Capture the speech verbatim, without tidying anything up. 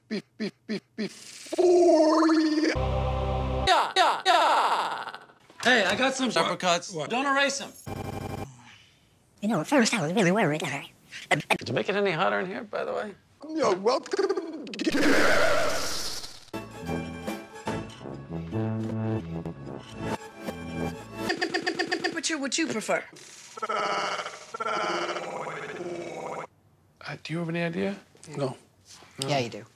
be, be, be, before you. Yeah, yeah, yeah. Hey, I got some apricots. What? Don't erase them. You know, at first I was really worried. Did you make it any hotter in here, by the way? You're welcome. What you would you prefer? Uh, do you have any idea? No. Yeah, you do.